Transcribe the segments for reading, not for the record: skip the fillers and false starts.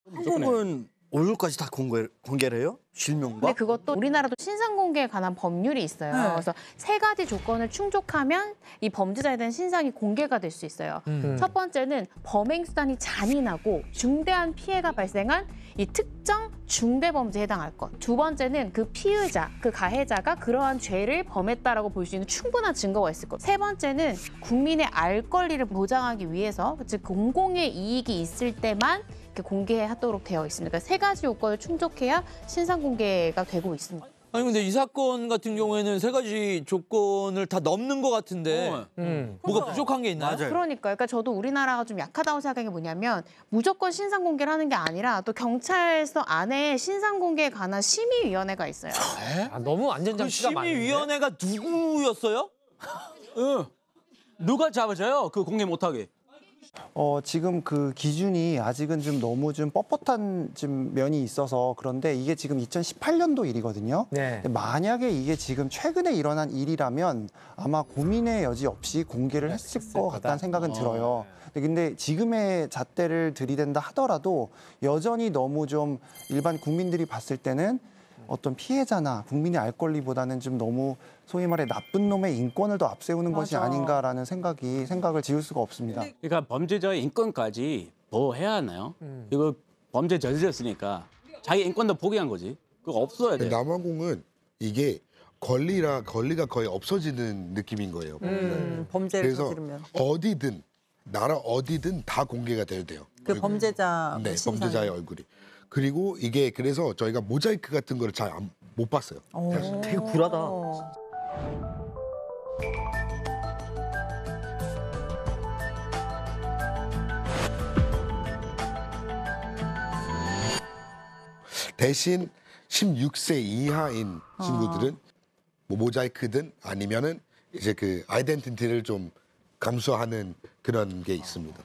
한국은 얼굴까지 다 공개를 해요? 실명과? 근데 그것도 우리나라도 신상 공개에 관한 법률이 있어요. 네. 그래서 세 가지 조건을 충족하면 이 범죄자에 대한 신상이 공개가 될 수 있어요. 첫 번째는 범행 수단이 잔인하고 중대한 피해가 발생한 이 특정 중대 범죄에 해당할 것. 두 번째는 그 피의자, 그 가해자가 그러한 죄를 범했다라고 볼 수 있는 충분한 증거가 있을 것. 세 번째는 국민의 알 권리를 보장하기 위해서, 즉 공공의 이익이 있을 때만 공개하도록 되어 있습니다. 그러니까 세 가지 요건을 충족해야 신상 공개가 되고 있습니다. 아니 근데 이 사건 같은 경우에는 세 가지 조건을 다 넘는 것 같은데 뭐가 부족한 게 있나요? 맞아요. 그러니까 저도 우리나라가 좀 약하다고 생각한 게 뭐냐면 무조건 신상 공개를 하는 게 아니라 또 경찰서 안에 신상 공개에 관한 심의위원회가 있어요. 아, 너무 그 안전장치가 많은데? 심의위원회가 누구였어요? 응. 누가 잡아줘요? 그 공개 못하게. 지금 그 기준이 아직은 좀 너무 좀 뻣뻣한 좀 면이 있어서 그런데 이게 지금 2018년도 일이거든요. 네. 근데 만약에 이게 지금 최근에 일어난 일이라면 아마 고민의 여지 없이 공개를 했을 것 같다는 생각은 들어요. 근데 지금의 잣대를 들이댄다 하더라도 여전히 너무 좀 일반 국민들이 봤을 때는 어떤 피해자나 국민의 알 권리보다는 좀 너무 소위 말해 나쁜 놈의 인권을 더 앞세우는 것이 아닌가라는 생각을 지울 수가 없습니다. 그러니까 범죄자의 인권까지 보호해야 하나요? 이거 범죄 저질렀으니까 자기 인권도 포기한 거지. 그거 없어야 돼. 남아공은 이게 권리가 거의 없어지는 느낌인 거예요. 범죄를 그래서 저지르면. 어디든 나라 어디든 다 공개가 돼야 돼요. 그 범죄자 네, 신상이. 범죄자의 얼굴이. 그리고 이게 그래서 저희가 모자이크 같은 거를 잘 못 봤어요. 되게 굴하다. 대신 16세 이하인 친구들은 뭐 모자이크든 아니면은 이제 그 아이덴티티를 좀 감수하는 그런 게 있습니다.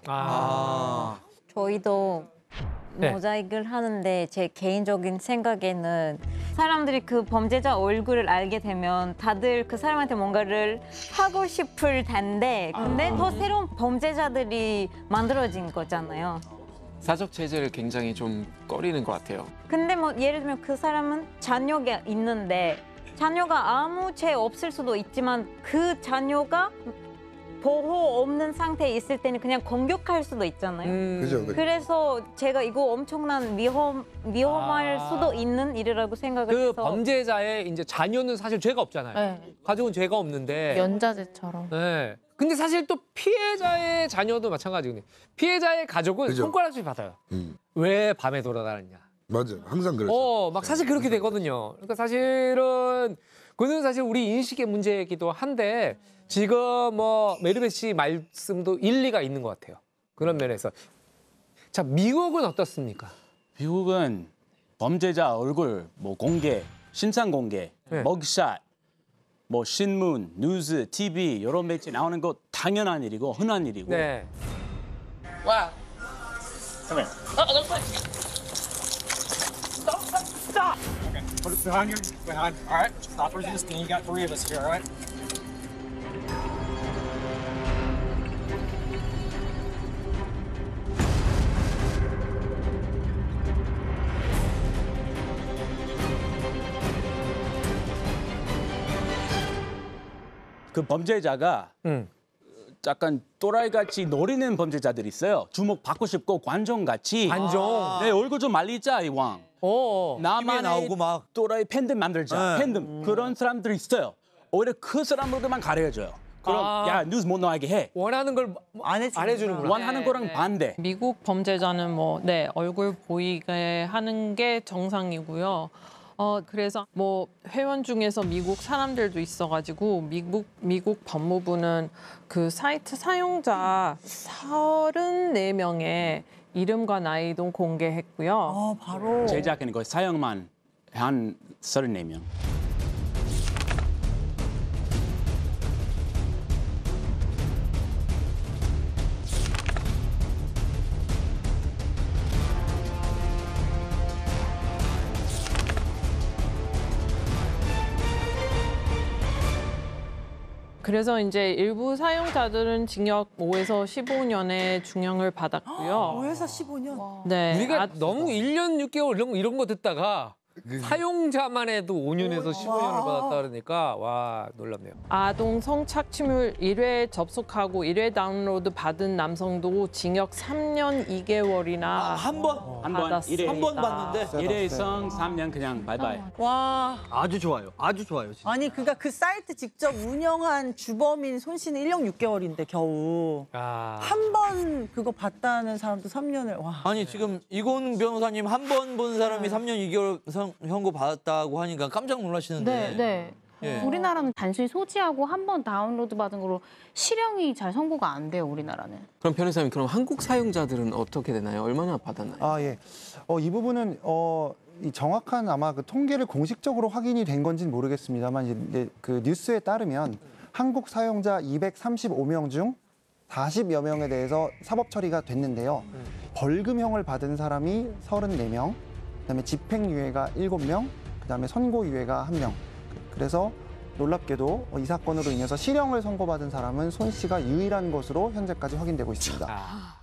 저희도 네. 모자이크를 하는데 제 개인적인 생각에는 사람들이 그 범죄자 얼굴을 알게 되면 다들 그 사람한테 뭔가를 하고 싶을 텐데 근데 더 새로운 범죄자들이 만들어진 거잖아요. 사적 제재를 굉장히 좀 꺼리는 것 같아요. 근데 뭐 예를 들면 그 사람은 자녀가 있는데 자녀가 아무 죄 없을 수도 있지만 그 자녀가 보호 없는 상태에 있을 때는 그냥 공격할 수도 있잖아요. 그죠? 그래서 제가 이거 엄청난 위험할 수도 있는 일이라고 생각을 그 해서 범죄자의 이제 자녀는 사실 죄가 없잖아요. 네. 가족은 죄가 없는데. 연자제처럼. 네. 근데 사실 또 피해자의 자녀도 마찬가지거든요. 피해자의 가족은 그죠. 손가락질 받아요. 왜 밤에 돌아다녔냐. 맞아요. 항상 그렇죠. 막 사실 그렇게 되거든요. 그러니까 사실은 그거는 사실 우리 인식의 문제이기도 한데 지금 뭐 메르베 씨 말씀도 일리가 있는 것 같아요. 그런 면에서. 자, 미국은 어떻습니까? 미국은 범죄자 얼굴 뭐 공개, 신상 공개, 머그샷, 뭐 신문, 뉴스, TV 이런 매체 나오는 거 당연한 일이고 흔한 일이고. 네. Wow. Come here. Stop! Okay, put it behind. All right, stop resisting. You got 3 of us here, all right? 그 범죄자가 약간 또라이같이 노리는 범죄자들이 있어요. 주목 받고 싶고 관종같이. 관종. 내 얼굴 좀 말리자 이왕. 나만의 나오고 막. 또라이 팬덤 만들자. 팬덤. 그런 사람들이 있어요. 오히려 그 사람으로만 가려줘요. 그럼 야 뉴스 못 나가게 해. 원하는 걸 안 해주는구나. 원하는 거랑 반대. 미국 범죄자는 뭐 얼굴 보이게 하는 게 정상이고요. 그래서 뭐 회원 중에서 미국 사람들도 있어가지고 미국 법무부는 그 사이트 사용자 34명의 이름과 나이도 공개했고요. 바로. 제작하는 거 사용만 한 34명. 그래서 이제 일부 사용자들은 징역 5에서 15년의 중형을 받았고요. 5에서 15년. 네. 우리가 너무 1년 6개월 이런 거 듣다가 사용자만 해도 5년에서 15년을 받았다 그러니까 와 놀랍네요. 아동 성착취물 1회 접속하고 1회 다운로드 받은 남성도 징역 3년 2개월이나 한 번? 한 번, 받았습니다. 한 번 봤는데? 일회성 3년 그냥 바이바이. 와. 아주 좋아요. 아주 좋아요. 진짜. 아니 그러니까 그 사이트 직접 운영한 주범인 손 씨는 1년 6개월인데 겨우 한 번 그거 봤다는 사람도 3년을 와. 아니 지금 이곤 변호사님 한 번 본 사람이 3년 2개월 형고 받았다고 하니까 깜짝 놀라시는데. 네, 네. 예. 우리나라는 단순히 소지하고 한 번 다운로드 받은 거로 실형이 잘 선고가 안 돼요, 우리나라는. 그럼 변호사님, 그럼 한국 사용자들은 어떻게 되나요? 얼마나 받았나요? 아, 예. 이 부분은 이 정확한 아마 그 통계를 공식적으로 확인이 된 건지는 모르겠습니다만 이제 그 뉴스에 따르면 한국 사용자 235명 중 40여 명에 대해서 사법 처리가 됐는데요. 벌금형을 받은 사람이 34명, 그다음에 집행유예가 7명, 그다음에 선고유예가 1명. 그래서 놀랍게도 이 사건으로 인해서 실형을 선고받은 사람은 손 씨가 유일한 것으로 현재까지 확인되고 있습니다.